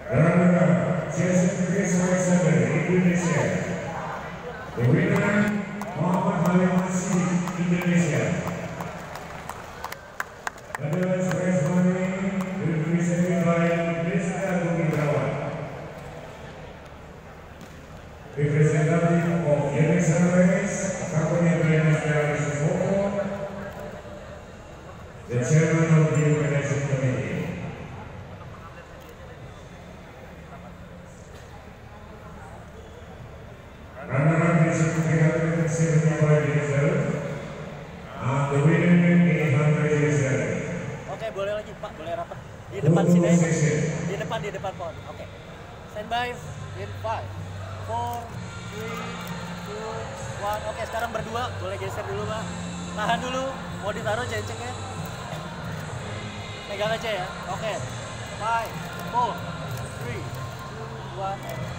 Runner-up, Jason Chris Alexander, Indonesia. The winner, Muhammad Halim Masih, Indonesia. Advance prize money will be presented by Desta Gumitrawan, representative of Yenis Airways, company brand Establishment Photo, the chairman of the organizing committee. Runner-up is 375 years old, and the winner 800 years old. Oke, boleh lagi Pak, boleh rapat di depan sini. Di depan pohon. Oke. Stand by in 5, 4, 3, 2, 1. Oke, sekarang berdua boleh geser dulu Pak. Tahan dulu, mau ditaruh cencengnya. Pegang aja ya. Oke. 5, 4, 3, 2, 1.